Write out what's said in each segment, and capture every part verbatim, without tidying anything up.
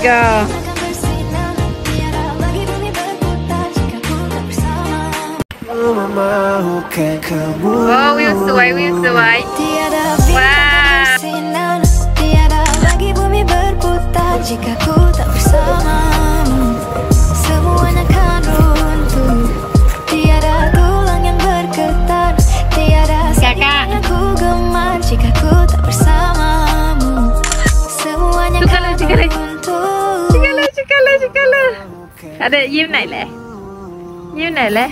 go. Oh, view สวย view สวย ว้าวada ยิ้มไหนเลยยิ้มไหนเลย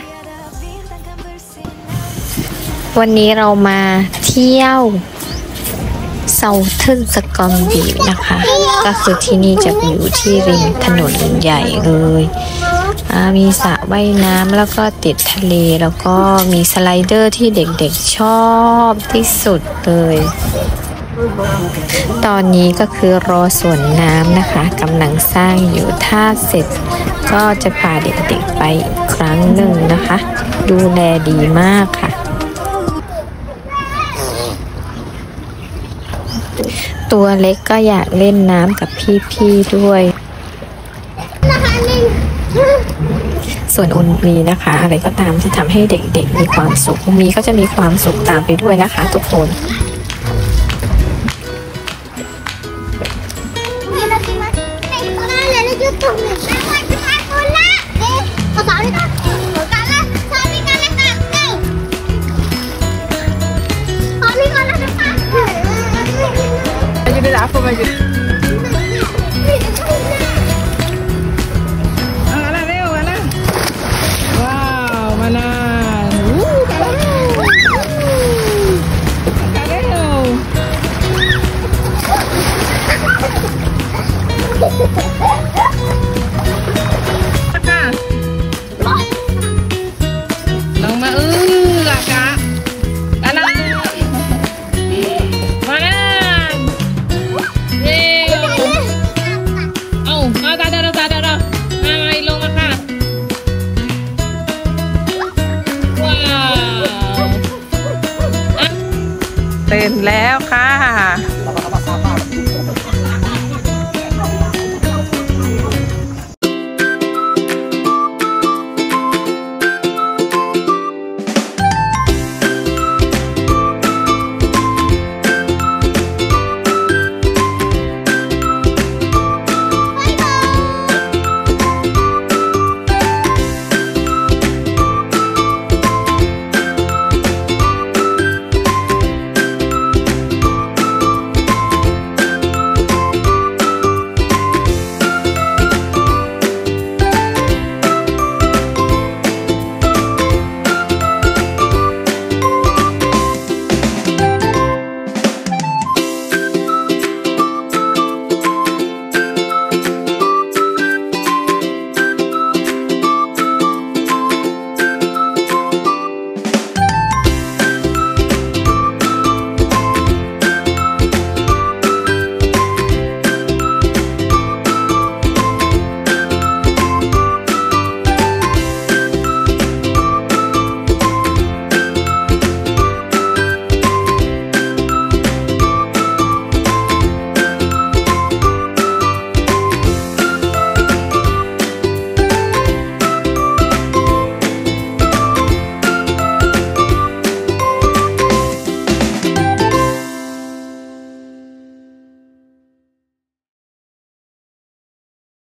วันนี้เรามาเที่ยวเซาเทิร์นสกอมบีชนะคะก็คือที่นี่จะอยู่ที่ริมถนนใหญ่เลยมีสระว่ายน้ำแล้วก็ติดทะเลแล้วก็มีสไลเดอร์ที่เด็กๆชอบที่สุดเลยตอนนี้ก็คือรอสวนน้ำนะคะกำลังสร้างอยู่ถ้าเสร็จก็จะพาเด็กๆไปอีกครั้งหนึ่งนะคะดูแลดีมากค่ะตัวเล็กก็อยากเล่นน้ำกับพี่ๆด้วยส่วนอุนมีนะคะอะไรก็ตามที่ทำให้เด็กๆมีความสุขมีก็จะมีความสุขตามไปด้วยนะคะทุกคนApa baju? Ah, mana Leo, mana? Wow, mana? Uh, Kak Leo. Kak Leo.